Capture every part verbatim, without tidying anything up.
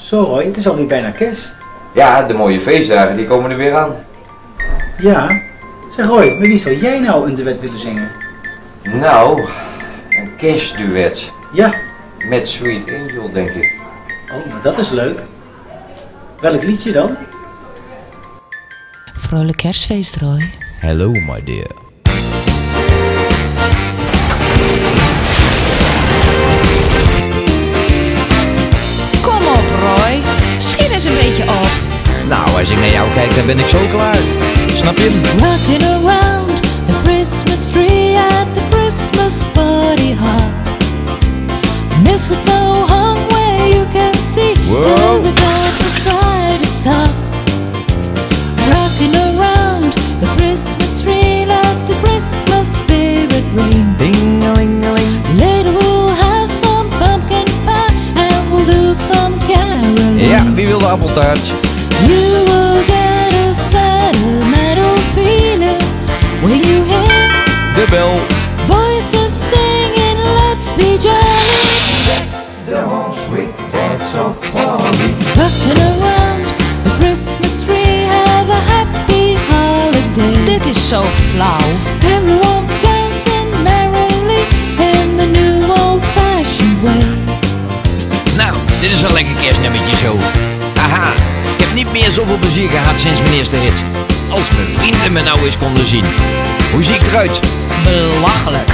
Zo Roy, het is alweer bijna kerst. Ja, de mooie feestdagen die komen er weer aan. Ja. Zeg Roy, met wie zou jij nou een duet willen zingen? Nou, een kerstduet. Ja. Met Sweet Angel, denk ik. Oh, maar dat is leuk. Welk liedje dan? Vrolijk kerstfeest, Roy. Hello, my dear. Kom op, Roy. Schiet eens een beetje op. Nou, als ik naar jou kijk, dan ben ik zo klaar. Snap je? Rocking around the Christmas tree at the Christmas party hop. Mistletoe hung where you can see. Whoa. Every couple try to stop. Rocking around the Christmas tree, let the Christmas spirit ring. Ding-a-ling-a-ling. Later we'll have some pumpkin pie and we'll do some caroling. Ja, wie wil de appeltaart? You will get a sentimental feeling when you hear De bel. voices singing, let's be jolly. The horse with lots of holly. Rocking around the Christmas tree, have a happy holiday. Dit is zo flauw. Everyone's dancing merrily in the new old-fashioned way. Nou, dit is wel een lekker kerstnummertje zo. Haha, ik heb niet meer zoveel plezier gehad sinds mijn eerste hit. Als mijn vrienden me nou eens konden zien. Hoe zie ik eruit? Belachelijk.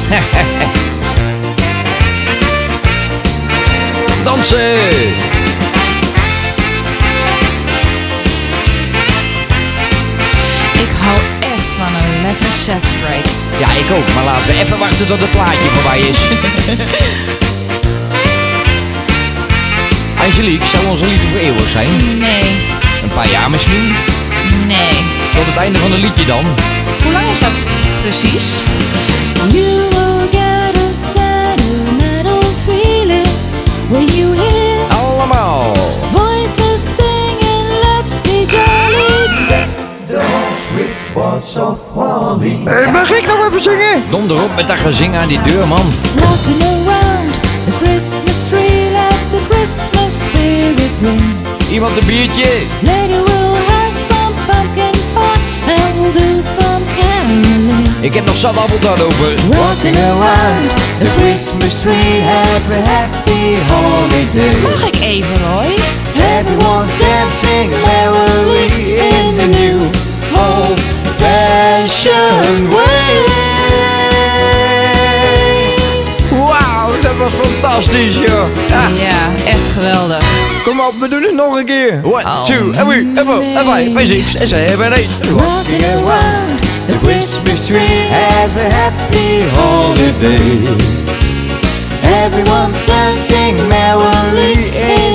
Dansen! Ik hou echt van een lekker seksbreak. Ja, ik ook, maar laten we even wachten tot het plaatje voorbij is. Angelique, zou onze liefde voor eeuwig zijn? Nee, Een paar jaar misschien? nee. Tot het einde van het liedje dan? Hoe lang is dat precies? You will get a sentimental feeling when you hear Allemaal! voices singing, let's be jolly. Hey, mag ik nog even zingen? Donder op met dat gezing aan die deur, man. Rocking around the Christmas tree, let the Christmas spirit ring. Iemand een biertje? Later we'll have some pumpkin pie and we'll do some caroling. Ik heb nog zat appeltaart over. Rocking around the Christmas tree, have a happy holiday. Mag ik even, Roy? Everyone's dancing merrily in the new old-fashioned way. Wauw, dat was fantastisch, joh. Ah, Ja, echt geweldig. kom op, we doen het nog een keer. One, Oh. two, and three, and four, and five, and six, and seven, and eight. Rocking around the Christmas tree, have a happy holiday. Everyone's dancing merrily in